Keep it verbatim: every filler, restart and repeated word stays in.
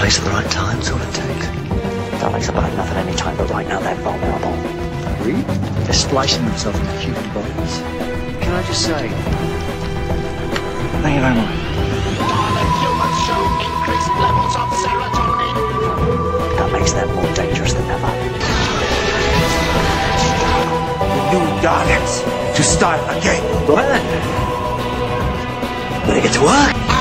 place at the right time, sort of takes. Daleks are bad enough at any time, but right now they're vulnerable. Really? They're splicing themselves into human bodies. Can I just say... Thank you very much. Humans show increased levels of serotonin. That makes them more dangerous than ever. New Daleks to start again. Well then, better get to work.